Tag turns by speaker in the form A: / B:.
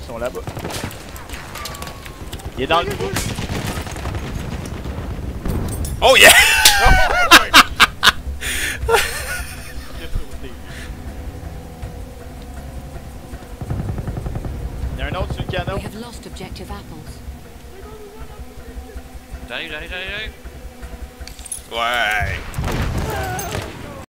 A: Ils sont là-bas. Il est dans le trou.
B: Oh yeah!
A: Il y a un autre sur le canon.
C: We have lost objective apples.
D: J'arrive.
B: Ouais!